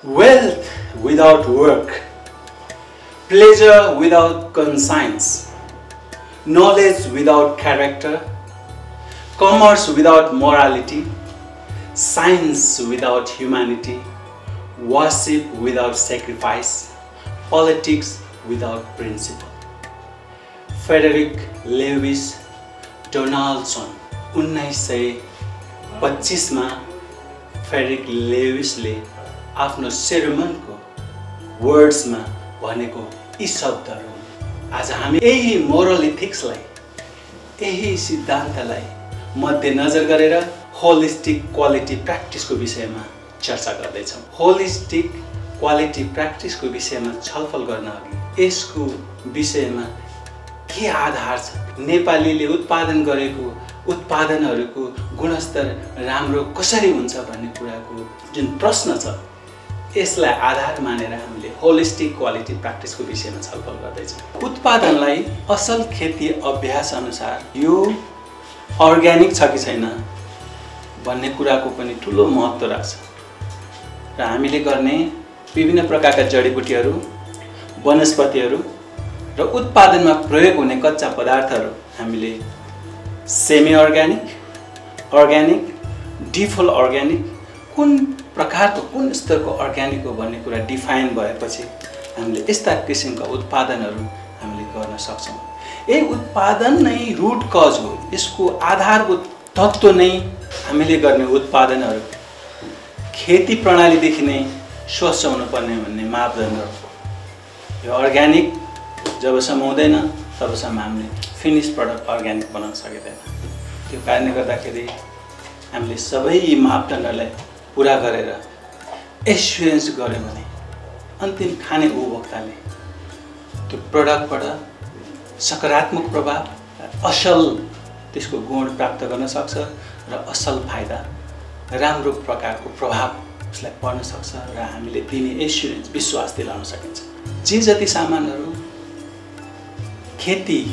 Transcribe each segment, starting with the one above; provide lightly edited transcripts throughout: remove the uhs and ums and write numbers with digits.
Wealth without work, pleasure without conscience, knowledge without character, commerce without morality, science without humanity, worship without sacrifice, politics without principle. Frederick Lewis Donaldson 1925 मा Frederick लेविसले आफ्नो सेरोमनको वर्ड्समा भनेको यी शब्दहरू आज हामी यही moral इथिक्सलाई यही सिद्धान्तलाई मध्यनजर गरेर होलिस्टिक क्वालिटी प्र्याक्टिसको विषयमा चर्चा गर्दैछौँ। होलिस्टिक क्वालिटी प्र्याक्टिसको विषयमा छलफल गर्न अघि यसको विषयमा के आधार छ, नेपालीले उत्पादन गरेको उत्पादनहरूको गुणस्तर राम्रो कसरी हुन्छ भन्ने कुराको जुन प्रश्न छ यसलाई आधार मानेर हामीले होलिस्टिक क्वालिटी प्र्याक्टिसको विषयमा छलफल गर्दैछौँ। उत्पादनलाई असल खेती अभ्यास अनुसार यो अर्ग्यानिक छ कि छैन भन्ने कुराको पनि ठुलो महत्त्व राख्छ र हामीले गर्ने विभिन्न प्रकारका जडीबुटीहरू, वनस्पतिहरू र उत्पादनमा प्रयोग हुने कच्चा पदार्थहरू हामीले सेमी अर्ग्यानिक, अर्ग्यानिक, डिफुल अर्ग्यानिक, कुन प्रकारको कुन स्तरको अर्ग्यानिक हो भन्ने कुरा डिफाइन भएपछि हामीले यस्ता किसिमका उत्पादनहरू हामीले गर्न सक्छौँ। यही उत्पादन नै रुट कज हो, यसको आधारभूत तत्त्व नै हामीले गर्ने उत्पादनहरू खेती प्रणालीदेखि नै स्वच्छ हुनुपर्ने भन्ने मापदण्ड हो। यो अर्ग्यानिक जबसम्म हुँदैन तबसम्म हामीले फिनिस प्रडक्ट अर्ग्यानिक बनाउन सकिँदैन। त्यो कारणले गर्दाखेरि हामीले सबै यी मापदण्डलाई पुरा गरेर एस्युरेन्स गर्यो भने अन्तिम खाने उपभोक्ताले त्यो प्रडक्टबाट सकारात्मक प्रभाव, असल त्यसको गुण प्राप्त गर्न सक्छ र असल फाइदा, राम्रो प्रकारको प्रभाव उसलाई पर्न सक्छ र हामीले दिने एस्युरेन्स, विश्वास दिलाउन सकिन्छ। जे जति सामानहरू खेती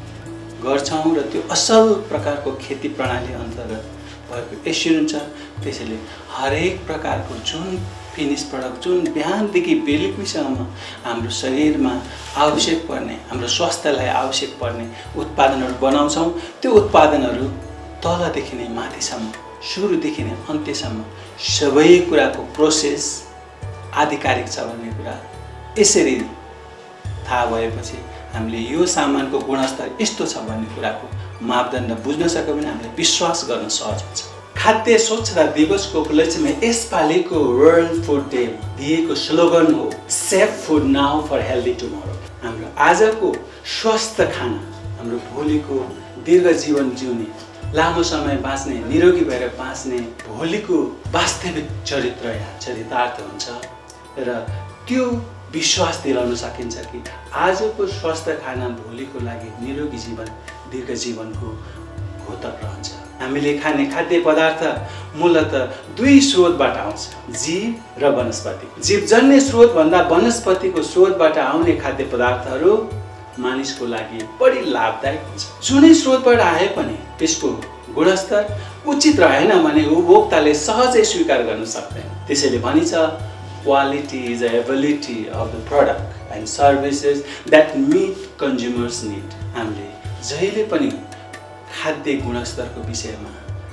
गर्छौँ र त्यो असल प्रकारको खेती प्रणाली अन्तर्गत भएको एस्युरेन्स छ, त्यसैले हरेक प्रकारको जुन फिनिस प्रडक्ट, जुन बिहानदेखि बेलुकीसम्म हाम्रो शरीरमा आवश्यक पर्ने, हाम्रो स्वास्थ्यलाई आवश्यक पर्ने उत्पादनहरू बनाउँछौँ, त्यो उत्पादनहरू तलदेखि नै माथिसम्म, सुरुदेखि नै अन्त्यसम्म सबै कुराको प्रोसेस आधिकारिक छ भन्ने कुरा यसरी थाहा भएपछि हामीले यो सामानको गुणस्तर यस्तो छ भन्ने कुराको मापदण्ड बुझ्न सक्यो भने हामीले विश्वास गर्न सहज हुन्छ। खाद्य स्वच्छता दिवसको उपलक्ष्यमा यसपालिको वर्ल्ड फुड डे दिएको स्लोगन हो safe food now for healthy tomorrow. हाम्रो आजको स्वस्थ खाना हाम्रो भोलिको दीर्घ जीवन जिउने, लामो समय बाँच्ने, निरोगी भएर बाँच्ने भोलिको वास्तविक चरित्र या चरितार्थ हुन्छ र त्यो विश्वास दिलाउन सकिन्छ कि आजको स्वस्थ खाना भोलिको लागि निरोगी जीवन, दीर्घ जीवनको घोतक रहन्छ। हामीले खाने खाद्य पदार्थ मूलतः दुई स्रोतबाट आउँछ, जीव र वनस्पति। जीवजन्य स्रोत भन्दा वनस्पतिको स्रोतबाट आउने खाद्य पदार्थहरू मानिसको लागि बढी लाभदायक हुन्छ। जुनै स्रोतबाट आए पनि त्यसको गुणस्तर उचित रहेन भने उपभोक्ताले सहजै स्वीकार गर्न सक्दैन। त्यसैले भनिन्छ quality is the ability of the product and services that meet consumers' need. हामीले जहिले पनि खाद्य गुणस्तरको विषयमा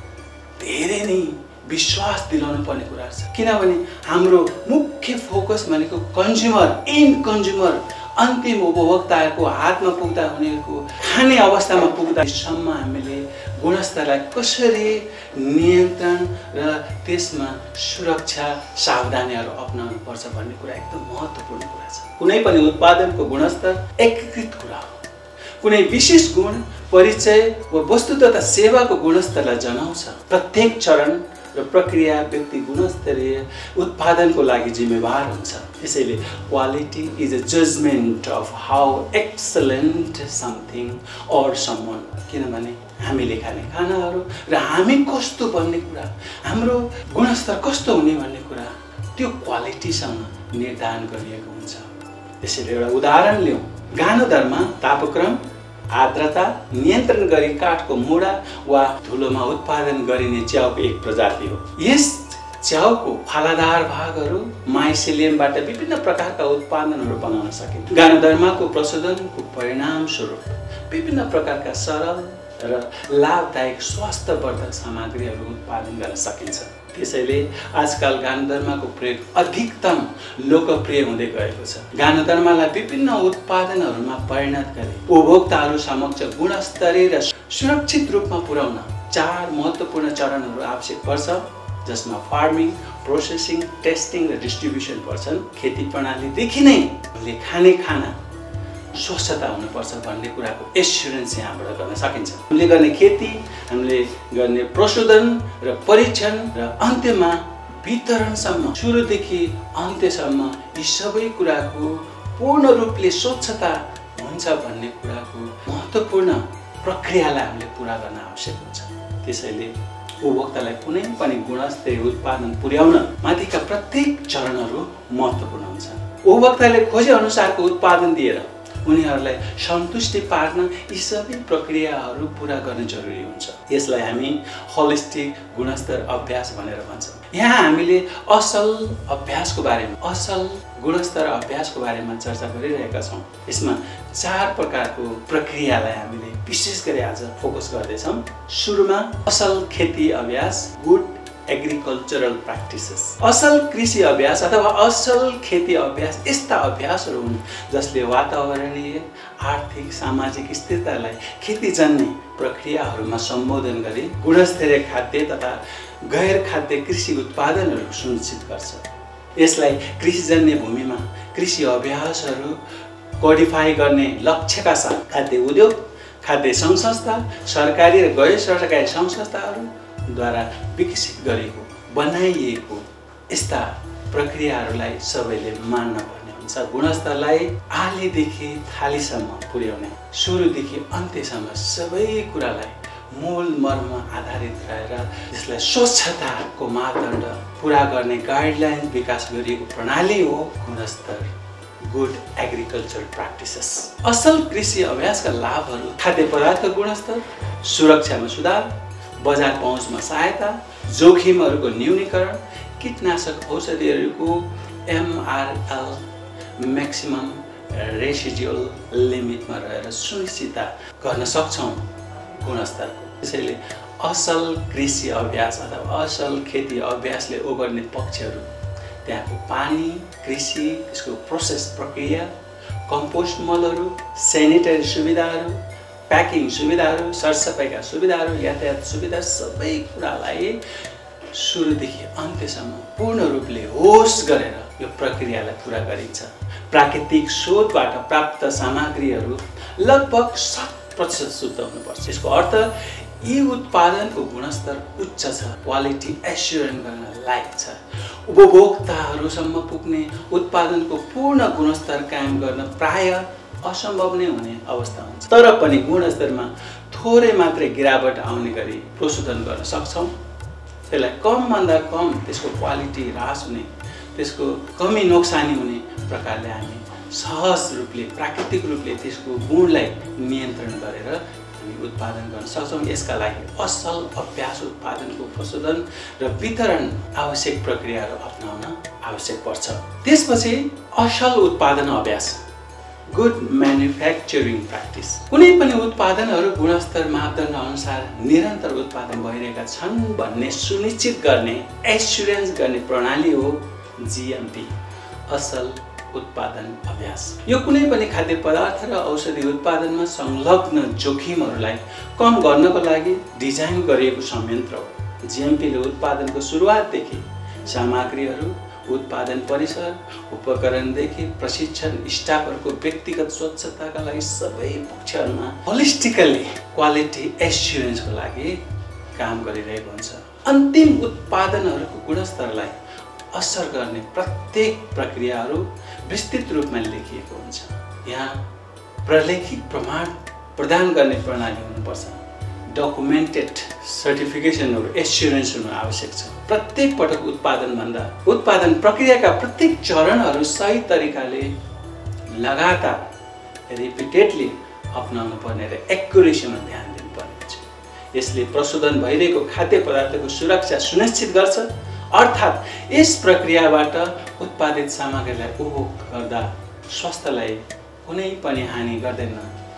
धेरै नै विश्वास दिलाउनु पर्ने कुरा छ, किनभने हाम्रो मुख्य फोकस भनेको कन्ज्युमर, एन्ड कन्ज्युमर, अन्तिम उपभोक्ताको हातमा पुग्दा, उनीहरूको खाने अवस्थामा पुग्दासम्म हामीले गुणस्तरलाई कसरी नियन्त्रण र त्यसमा सुरक्षा सावधानीहरू अपनाउनु पर्छ भन्ने कुरा एकदम महत्त्वपूर्ण कुरा छ। कुनै पनि उत्पादनको गुणस्तर एकीकृत कुरा हो। कुनै विशेष गुण, परिचय वा वस्तु तथा सेवाको गुणस्तरलाई जनाउँछ। प्रत्येक चरण र प्रक्रिया व्यक्ति गुणस्तरीय उत्पादनको लागि जिम्मेवार हुन्छ। त्यसैले quality is a judgement of how excellent something or someone. किनभने हामीले खाने खानाहरू र हामी कस्तो भन्ने कुरा, हाम्रो गुणस्तर कस्तो हुने भन्ने कुरा त्यो क्वालिटीसँग निर्धारण गरिएको हुन्छ। त्यसैले एउटा उदाहरण लिउँ। गानोदरमा तापक्रम, आर्द्रता नियन्त्रण गरी काठको मुढा वा धुलोमा उत्पादन गरिने च्याउको एक प्रजाति हो। यस च्याउको फालादार भागहरू माइसेलियमबाट विभिन्न प्रकारका उत्पादनहरू बनाउन सकिन्छ। गानोदर्माको प्रशोधनको परिणामस्वरूप विभिन्न प्रकारका सरल र लाभदायक स्वास्थ्यवर्धक सामग्रीहरू उत्पादन गर्न सकिन्छ। त्यसैले आजकल गानोदर्माको प्रयोग अधिकतम लोकप्रिय हुँदै गएको छ। गानोदर्मालाई विभिन्न उत्पादनहरूमा परिणत गरी उपभोक्ताहरू समक्ष गुणस्तरीय र सुरक्षित रूपमा पुर्याउन 4 महत्त्वपूर्ण चरणहरू आवश्यक पर्छ, जसमा फार्मिङ, प्रोसेसिङ, टेस्टिङ र डिस्ट्रिब्युसन पर्छन्। खेती प्रणालीदेखि नै हामीले खाने खाना स्वच्छता हुनुपर्छ भन्ने कुराको एस्युरेन्स यहाँबाट गर्न सकिन्छ। हामीले गर्ने खेती, हामीले गर्ने प्रशोधन र परीक्षण र अन्त्यमा वितरणसम्म, सुरुदेखि अन्त्यसम्म यी सबै कुराको पूर्ण रूपले स्वच्छता हुन्छ भन्ने कुराको महत्त्वपूर्ण प्रक्रियालाई हामीले पुरा गर्न आवश्यक हुन्छ। त्यसैले उपभोक्तालाई कुनै पनि गुणस्तरीय उत्पादन पुर्याउन माथिका प्रत्येक चरणहरू महत्त्वपूर्ण हुन्छ। उपभोक्ताले खोजे अनुसारको उत्पादन दिएर उनीहरूलाई सन्तुष्टि पार्न यी सबै प्रक्रियाहरू पुरा गर्न जरुरी हुन्छ। यसलाई हामी होलिस्टिक गुणस्तर अभ्यास भनेर भन्छौँ। यहाँ हामीले असल अभ्यासको बारेमा, असल गुणस्तर अभ्यासको बारेमा चर्चा गरिरहेका छौँ। यसमा 4 प्रकारको प्रक्रियालाई हामीले विशेष गरी आज फोकस गर्दैछौँ। सुरुमा असल खेती अभ्यास, गुड एग्रिकल्चरल प्र्याक्टिसेस। असल कृषि अभ्यास अथवा असल खेती अभ्यास यस्ता अभ्यासहरू हुन् जसले वातावरणीय, आर्थिक, सामाजिक स्थिरतालाई खेतीजन्य प्रक्रियाहरूमा सम्बोधन गरी गुणस्तरीय खाद्य तथा गैर खाद्य कृषि उत्पादनहरू सुनिश्चित गर्छ। यसलाई कृषिजन्य भूमिमा कृषि अभ्यासहरू कोडिफाई गर्ने लक्ष्यका साथ खाद्य उद्योग, खाद्य सङ्घ-संस्था, सरकारी र गैर सरकारी सङ्घ-संस्थाहरूद्वारा विकसित गरेको, बनाइएको यस्ता प्रक्रियाहरूलाई सबैले मान्न पर्ने हुन्छ। गुणस्तरलाई आलीदेखि थालीसम्म पुर्याउने, सुरुदेखि अन्त्यसम्म सबै कुरालाई मूल मर्म आधारित रहेर यसलाई स्वच्छताको मापदण्ड पुरा गर्ने गाइडलाइन विकास गरिएको प्रणाली हो गुणस्तर, गुड एग्रिकल्चर प्र्याक्टिसेस। असल कृषि अभ्यासका लाभहरू खाद्य पदार्थको गुणस्तर, सुरक्षामा सुधार, बजार पहुँचमा सहायता, जोखिमहरूको न्यूनीकरण, कीटनाशक औषधिहरूको MRL म्याक्सिमम रेसिडुअल लिमिटमा रहेर सुनिश्चित गर्न सक्छौँ गुणस्तरको। त्यसैले असल कृषि अभ्यास अथवा असल खेती अभ्यासले ओगर्ने पक्षहरू त्यहाँको पानी, कृषि, त्यसको प्रोसेस प्रक्रिया, कम्पोस्ट मलहरू, सेनिटरी सुविधाहरू, प्याकिङ सुविधाहरू, सरसफाइका सुविधाहरू, यातायात सुविधा, सबै कुरालाई सुरुदेखि अन्त्यसम्म पूर्ण रूपले होस गरेर यो प्रक्रियालाई पुरा गरिन्छ। प्राकृतिक स्रोतबाट प्राप्त सामग्रीहरू लगभग 100% शुद्ध हुनुपर्छ। यसको अर्थ यी उत्पादनको गुणस्तर उच्च छ, क्वालिटी एस्युरेन्स गर्न लायक छ। उपभोक्ताहरूसम्म पुग्ने उत्पादनको पूर्ण गुणस्तर कायम गर्न प्राय असम्भव नै हुने अवस्था हुन्छ। तर पनि गुणस्तरमा थोरै मात्रै गिरावट आउने गरी प्रशोधन गर्न सक्छौँ। त्यसलाई कमभन्दा कम त्यसको क्वालिटी ह्रास हुने, त्यसको कमी नोक्सानी हुने प्रकारले हामी सहज रूपले, प्राकृतिक रूपले त्यसको गुणलाई नियन्त्रण गरेर हामी उत्पादन गर्न सक्छौँ। यसका लागि असल अभ्यास, उत्पादनको प्रशोधन र वितरण आवश्यक प्रक्रियाहरू अपनाउन आवश्यक पर्छ। त्यसपछि असल उत्पादन अभ्यास, गुड म्यानुफ्याक्चरिङ प्र्याक्टिस। कुनै पनि उत्पादनहरू गुणस्तर मापदण्ड अनुसार निरन्तर उत्पादन भइरहेका छन् भन्ने सुनिश्चित गर्ने, एस्युरेन्स गर्ने प्रणाली हो GMP, असल उत्पादन अभ्यास। यो कुनै पनि खाद्य पदार्थ र औषधि उत्पादनमा संलग्न जोखिमहरूलाई कम गर्नको लागि डिजाइन गरिएको संयन्त्र हो। GMPले उत्पादनको सुरुवातदेखि सामग्रीहरू, उत्पादन परिसर, उपकरणदेखि प्रशिक्षण, स्टाफहरूको व्यक्तिगत स्वच्छताका लागि सबै पक्षहरूमा होलिस्टिकली क्वालिटी एस्युरेन्सको लागि काम गरिरहेको हुन्छ। अन्तिम उत्पादनहरूको गुणस्तरलाई असर गर्ने प्रत्येक प्रक्रियाहरू विस्तृत रूपमा लेखिएको हुन्छ। यहाँ प्रलेखित प्रमाण प्रदान गर्ने प्रणाली हुनुपर्छ। डकुमेन्टेड सर्टिफिकेसनहरू, एस्युरेन्स हुनु आवश्यक छ। प्रत्येक पटक उत्पादन प्रक्रियाका प्रत्येक चरणहरू सही तरिकाले लगातार रिपिटेडली अपनाउनु पर्ने र एक्युरेसीमा ध्यान दिनुपर्ने हुन्छ। यसले प्रशोधन भइरहेको खाद्य पदार्थको सुरक्षा सुनिश्चित गर्छ। अर्थात् यस प्रक्रियाबाट उत्पादित सामग्रीलाई उपभोग गर्दा स्वास्थ्यलाई कुनै पनि हानि गर्दैन।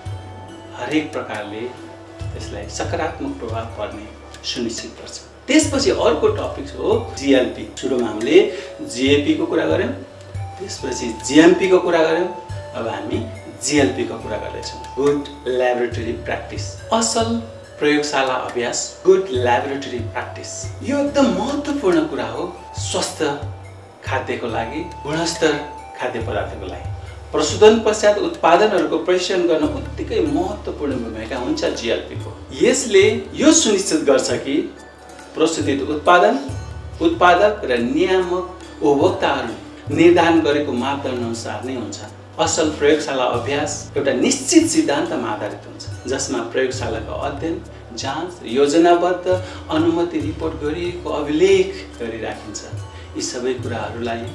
हरेक प्रकारले त्यसलाई सकारात्मक प्रभाव पर्ने सुनिश्चित गर्छ। त्यसपछि अर्को टपिक हो जिएलपी। सुरुमा हामीले जिएपी को कुरा गर्यौं, त्यसपछि जिएमपी को कुरा गर्यौं, अब हामी जिएलपी को कुरा गर्दैछौँ। गुड ल्याबोरेटरी प्र्याक्टिस, असल प्रयोगशाला अभ्यास, गुड ल्याबोरेटरी प्र्याक्टिस। यो एकदम महत्त्वपूर्ण कुरा हो स्वस्थ खाद्यको लागि, गुणस्तर खाद्य पदार्थको लागि। प्रशोधन पश्चात उत्पादनहरूको परीक्षण गर्न उत्तिकै महत्त्वपूर्ण भूमिका हुन्छ जिएलपी को। यसले यो सुनिश्चित गर्छ कि प्रशोधित उत्पादन उत्पादक र नियामक उपभोक्ताहरूले निर्धारण गरेको मापदण्ड अनुसार नै हुन्छ। असल प्रयोगशाला अभ्यास एउटा निश्चित सिद्धान्तमा आधारित हुन्छ, जसमा प्रयोगशालाको अध्ययन, जाँच, योजनाबद्ध अनुमति रिपोर्ट गरिएको अभिलेख गरिराखिन्छ। यी सबै कुराहरूलाई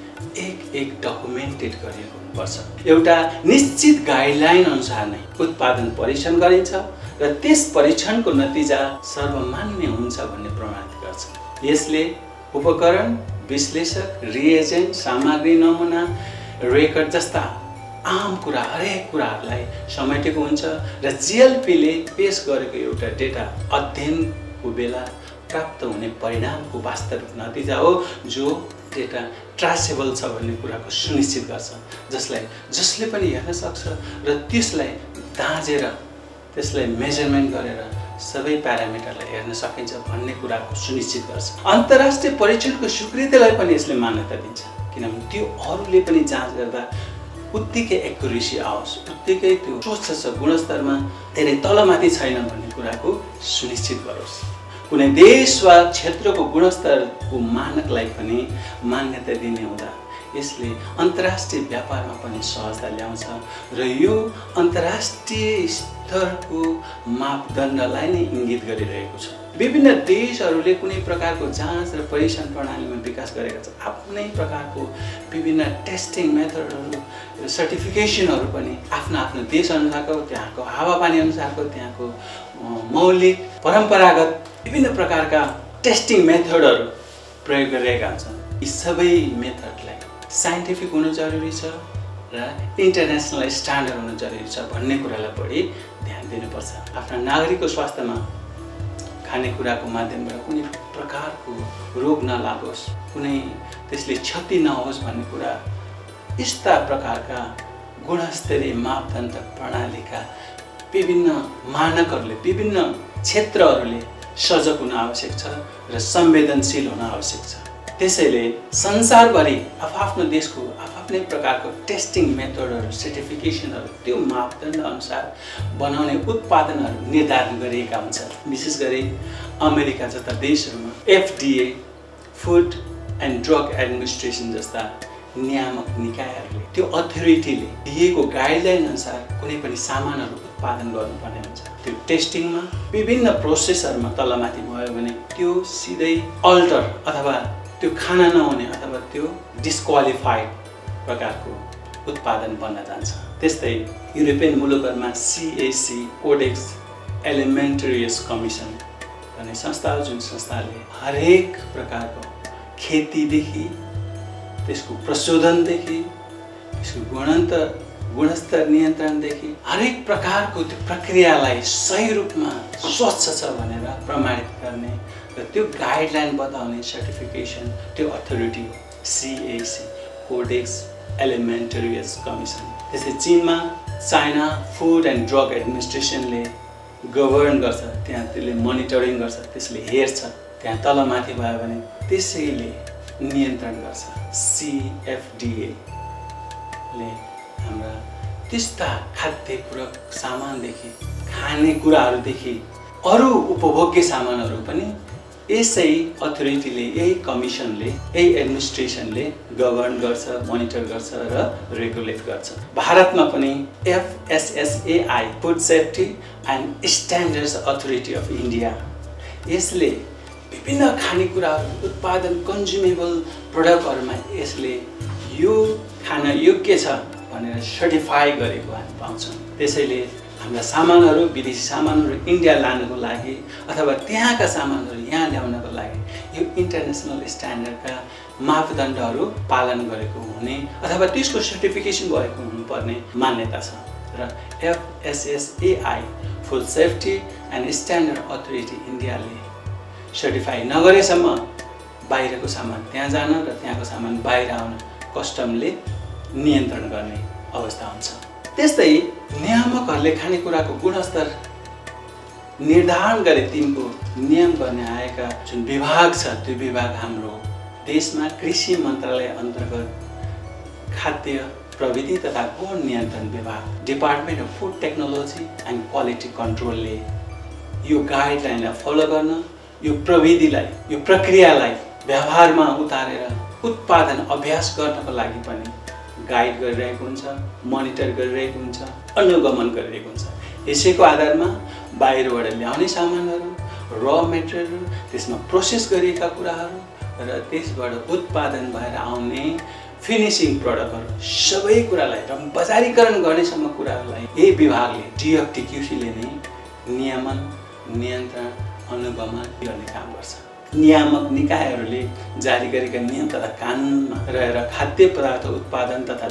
एक डकुमेन्टेड गरिएको हुनुपर्छ। एउटा निश्चित गाइडलाइन अनुसार नै उत्पादन परीक्षण गरिन्छ र त्यस परीक्षणको नतिजा सर्वमान्य हुन्छ भन्ने प्रमाणित गर्छ। यसले उपकरण, विश्लेषक, रिएजेन्ट, सामग्री, नमुना, रेकर्ड जस्ता आम कुरा हरेक कुराहरूलाई समेटेको हुन्छ र जिएलपीले पेश गरेको एउटा डेटा अध्ययनको बेला प्राप्त हुने परिणामको वास्तविक नतिजा हो, जो डेटा ट्रासेबल छ भन्ने कुराको सुनिश्चित गर्छ, जसलाई जसले पनि हेर्न सक्छ र त्यसलाई दाँजेर त्यसलाई मेजरमेन्ट गरेर सबै प्यारामिटरलाई हेर्न सकिन्छ भन्ने कुराको सुनिश्चित गर्छ। अन्तर्राष्ट्रिय परीक्षणको स्वीकृतिलाई पनि यसले मान्यता दिन्छ, किनभने त्यो अरूले पनि जाँच गर्दा उत्तिकै एक्युरेसी आओस्, उत्तिकै त्यो स्वच्छ गुणस्तरमा धेरै तलमाथि छैन भन्ने कुराको सुनिश्चित गरोस्। कुनै देश वा क्षेत्रको गुणस्तरको मानकलाई पनि मान्यता दिने हुँदा यसले अन्तर्राष्ट्रिय व्यापारमा पनि सहजता ल्याउँछ र यो अन्तर्राष्ट्रिय स्तरको मापदण्डलाई नै इङ्गित गरिरहेको छ। विभिन्न देशहरूले कुनै प्रकारको जाँच र परीक्षण प्रणालीमा विकास गरेका छन्। आफ्नै प्रकारको विभिन्न टेस्टिङ मेथडहरू, सर्टिफिकेसनहरू पनि आफ्नो आफ्नो देश अनुसारको, त्यहाँको हावापानी अनुसारको, त्यहाँको मौलिक परम्परागत विभिन्न प्रकारका टेस्टिङ मेथडहरू प्रयोग गरिरहेका हुन्छन्। यी सबै मेथडलाई साइन्टिफिक हुनु जरुरी छ र इन्टरनेसनल स्ट्यान्डर्ड हुनु जरुरी छ भन्ने कुरालाई बढी ध्यान दिनुपर्छ। आफ्ना नागरिकको स्वास्थ्यमा खानेकुराको माध्यमबाट कुनै प्रकारको रोग नलागोस्, कुनै त्यसले क्षति नहोस् भन्ने कुरा, यस्ता प्रकारका गुणस्तरीय मापदण्ड प्रणालीका विभिन्न मानकहरूले, विभिन्न क्षेत्रहरूले सजग हुन आवश्यक छ र संवेदनशील हुन आवश्यक छ। त्यसैले संसारभरि आफ्नो देशको आफ्नै प्रकारको टेस्टिङ मेथडहरू, सर्टिफिकेसनहरू त्यो मापदण्ड अनुसार बनाउने उत्पादनहरू निर्धारण गरिएका हुन्छन्। विशेष गरी अमेरिका जस्ता देशहरूमा FDA, food and drug administration जस्ता नियामक निकायहरूले, त्यो अथोरिटीले दिएको गाइडलाइन अनुसार कुनै पनि सामानहरू उत्पादन गर्नुपर्ने हुन्छ। त्यो टेस्टिङमा विभिन्न प्रोसेसहरूमा तलमाथि भयो भने त्यो सिधै अल्टर अथवा त्यो खाना नहुने अथवा त्यो डिस्क्वालिफाइड प्रकारको उत्पादन बन्न जान्छ। त्यस्तै युरोपियन मुलुकहरूमा CAC, कोडेक्स एलिमेन्टरियस कमिसन भन्ने संस्था हो, जुन संस्थाले हरेक प्रकारको खेतीदेखि, त्यसको प्रशोधनदेखि, त्यसको गुणस्तर नियन्त्रणदेखि हरेक प्रकारको त्यो प्रक्रियालाई सही रूपमा स्वच्छ छ भनेर प्रमाणित गर्ने र त्यो गाइडलाइन बताउने सर्टिफिकेसन त्यो अथोरिटी हो, CAC, कोडेक्स एलिमेन्टरियस कमिसन। त्यसै चीनमा चाइना फुड एन्ड ड्रग एडमिनिस्ट्रेसनले गभर्न गर्छ, त्यहाँ त्यसले मोनिटरिङ गर्छ, त्यसले हेर्छ। त्यहाँ तलमाथि भयो भने त्यसैले नियन्त्रण गर्छ। CFDA ले हाम्रा त्यस्ता खाद्य पूरक सामानदेखि, खानेकुराहरूदेखि अरू उपभोग्य सामानहरू पनि यसै अथोरिटीले, यही कमिसनले, यही एडमिनिस्ट्रेसनले गभर्न गर्छ, मोनिटर गर्छ र रेगुलेट गर्छ। भारतमा पनि FSSAI, food safety and standards authority of India, यसले विभिन्न खानेकुराहरू उत्पादन कन्ज्युमेबल प्रडक्टहरूमा यसले यो खान योग्य छ भनेर सर्टिफाई गरेको हामी पाउँछौँ। त्यसैले हाम्रा सामानहरू विदेशी सामानहरू इन्डिया लानको लागि अथवा त्यहाँका सामानहरू यहाँ ल्याउनको लागि यो इन्टरनेसनल स्ट्यान्डर्डका मापदण्डहरू पालन गरेको हुने अथवा त्यसको सर्टिफिकेसन भएको हुनुपर्ने मान्यता छ र FSSAI food safety and standard authority इन्डियाले सर्टिफाई नगरेसम्म बाहिरको सामान त्यहाँ जान र त्यहाँको सामान बाहिर आउन कस्टमले नियन्त्रण गर्ने अवस्था हुन्छ। त्यस्तै नियामकहरूले खानेकुराको गुणस्तर निर्धारण गरे तिनको नियम गर्ने आएका जुन विभाग छ त्यो विभाग हाम्रो देशमा कृषि मन्त्रालय अन्तर्गत खाद्य प्रविधि तथा गुण नियन्त्रण विभाग department of food technology and quality कन्ट्रोलले यो गाइडलाइनलाई फलो गर्न यो प्रविधिलाई यो प्रक्रियालाई व्यवहारमा उतारेर उत्पादन अभ्यास गर्नको लागि पनि गाइड गरिरहेको हुन्छ, मोनिटर गरिरहेको हुन्छ, अनुगमन गरिरहेको हुन्छ। यसैको आधारमा बाहिरबाट ल्याउने सामानहरू, र मेटेरियलहरू, त्यसमा प्रोसेस गरिएका कुराहरू र त्यसबाट उत्पादन भएर आउने फिनिसिङ प्रडक्टहरू सबै कुरालाई र बजारीकरण गर्नेसम्म कुराहरूलाई यही विभागले DFTQCले नै नियमन, नियन्त्रण, अनुगमन गर्ने काम गर्छ। नियामक निकायहरूले जारी गरेका नियम तथा कानुनमा रहेर खाद्य पदार्थ उत्पादन तथा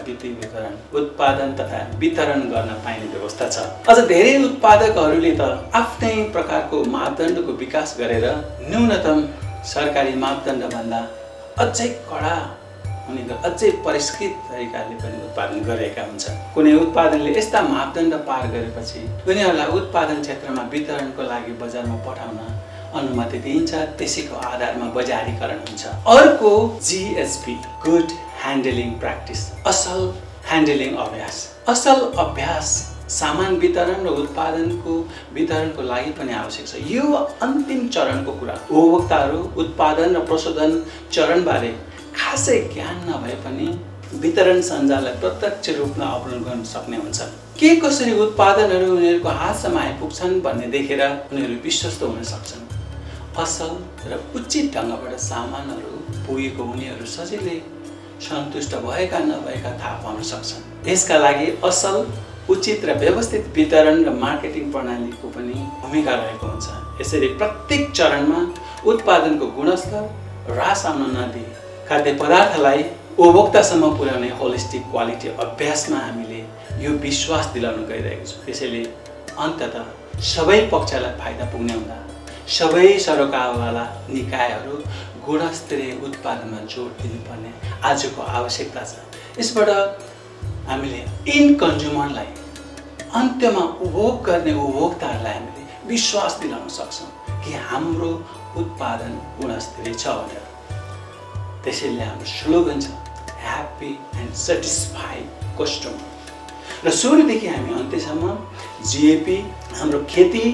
वितरण गर्न पाइने व्यवस्था छ। अझ धेरै उत्पादकहरूले त आफ्नै प्रकारको मापदण्डको विकास गरेर न्यूनतम सरकारी मापदण्डभन्दा अझै कडा अनि अझै परिष्कृत तरिकाले पनि उत्पादन गरेका हुन्छन्। कुनै उत्पादनले यस्ता मापदण्ड पार गरेपछि उनीहरूलाई उत्पादन क्षेत्रमा वितरणको लागि बजारमा पठाउन अनुमति दिइन्छ। त्यसैको आधारमा बजारीकरण हुन्छ। अर्को GSP गुड ह्यान्डलिङ प्र्याक्टिस, असल ह्यान्डलिङ अभ्यास। असल अभ्यास सामान वितरण र उत्पादनको वितरणको लागि पनि आवश्यक छ। यो अन्तिम चरणको कुरा। उपभोक्ताहरू उत्पादन र प्रशोधन चरणबारे खासै ज्ञान नभए पनि वितरण सञ्जाललाई प्रत्यक्ष रूपमा अवलोकन गर्न सक्ने हुन्छन्। के कसरी उत्पादनहरू उनीहरूको हातसम्म आइपुग्छन् भन्ने देखेर उनीहरू विश्वस्त हुन सक्छन्। असल र उचित ढङ्गबाट सामानहरू पुगेको उनीहरू सजिलै सन्तुष्ट भएका नभएका थाहा पाउन सक्छन्। यसका लागि असल, उचित र व्यवस्थित वितरण र मार्केटिङ प्रणालीको पनि भूमिका रहेको हुन्छ। यसरी प्रत्येक चरणमा उत्पादनको गुणस्तर ह्रास आउन नदिए खाद्य पदार्थलाई उपभोक्तासम्म पुर्याउने होलिस्टिक क्वालिटी अभ्यासमा हामीले यो विश्वास दिलाउन गइरहेको छौँ। त्यसैले अन्ततः सबै पक्षलाई फाइदा पुग्ने हुँदा सबै सरोकारवाला निकायहरू गुणस्तरीय उत्पादनमा जोड दिनुपर्ने आजको आवश्यकता छ। यसबाट हामीले इन कन्ज्युमरलाई, अन्त्यमा उपभोग गर्ने उपभोक्ताहरूलाई हामीले विश्वास दिलाउन सक्छौँ कि हाम्रो उत्पादन गुणस्तरीय छ भनेर। त्यसैले हाम्रो स्लोगन छ ह्याप्पी एन्ड सेटिस्फाइड कस्टमर। र सुरुदेखि हामी अन्त्यसम्म GAP हाम्रो खेती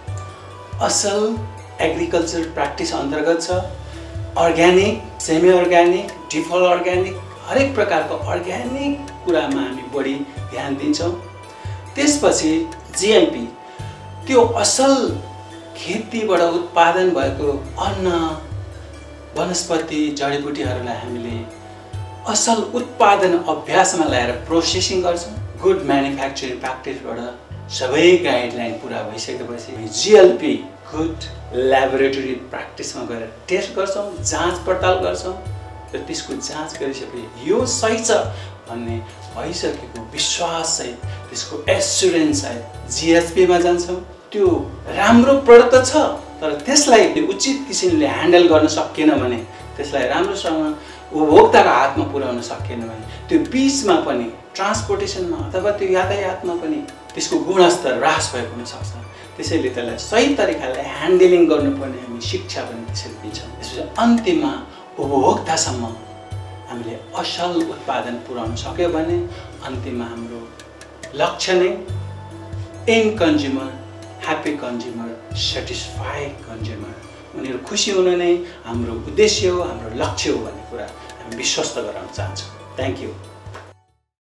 असल एग्रिकल्चर प्र्याक्टिस अन्तर्गत छ। अर्ग्यानिक, सेमी अर्ग्यानिक, डिफल अर्ग्यानिक, हरेक प्रकारको अर्ग्यानिक कुरामा हामी बढी ध्यान दिन्छौँ। त्यसपछि GMP त्यो असल खेतीबाट उत्पादन भएको अन्न, वनस्पति, जडीबुटीहरूलाई हामीले असल उत्पादन अभ्यासमा ल्याएर प्रोसेसिङ गर्छौँ। गुड म्यानुफ्याक्चरिङ प्र्याक्टिसबाट सबै गाइडलाइन पुरा भइसकेपछि GLP गुड ल्याबोरेटरी प्र्याक्टिसमा गएर टेस्ट गर्छौँ, जाँच पडताल गर्छौँ र त्यसको जाँच गरिसकेपछि यो सही छ भन्ने भइसकेको विश्वाससहित त्यसको एस्युरेन्ससहित GSPमा जान्छौँ। त्यो राम्रो प्रडक्ट छ तर त्यसलाई उचित किसिमले ह्यान्डल गर्न सकिएन भने, त्यसलाई राम्रोसँग उपभोक्ताको हातमा पुर्याउन सकिएन भने त्यो बिचमा पनि ट्रान्सपोर्टेसनमा अथवा त्यो यातायातमा पनि त्यसको गुणस्तर ह्रास भएको हुन सक्छ। त्यसैले त्यसलाई सही तरिकाले ह्यान्डलिङ गर्नुपर्ने हामी शिक्षा पनि त्यसरी दिन्छौँ। त्यसपछि अन्तिममा उपभोक्तासम्म हामीले असल उत्पादन पुर्याउन सक्यो भने अन्तिममा हाम्रो लक्ष्य नै end consumer, happy consumer, satisfied consumer, उनीहरू खुसी हुनु नै हाम्रो उद्देश्य हो, हाम्रो लक्ष्य हो भन्ने कुरा हामी विश्वस्त गराउन चाहन्छौँ। Thank you.